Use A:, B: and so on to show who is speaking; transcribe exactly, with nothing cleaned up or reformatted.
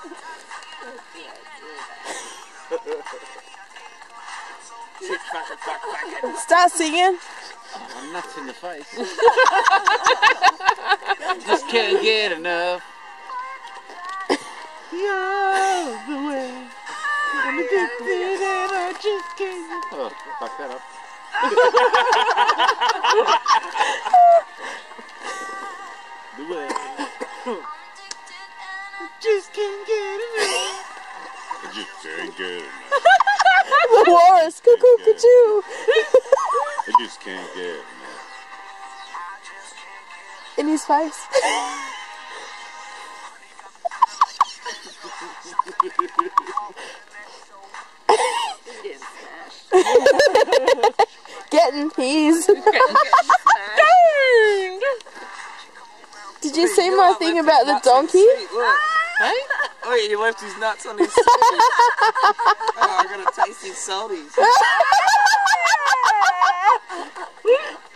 A: Start singing.
B: I'm nuts in the face. Just can't get enough. You're the way. I'm addicted and I just can't. Oh, fuck that up. The way. I just can't get enough. I just can't get enough.
A: The walrus, cuckoo, cuckoo.
B: I just can't get enough.
A: In his face. Getting his. Did you see my thing about the donkey?
C: Hey? Oh, he left his nuts on his seat. Oh, I gotta taste his salties.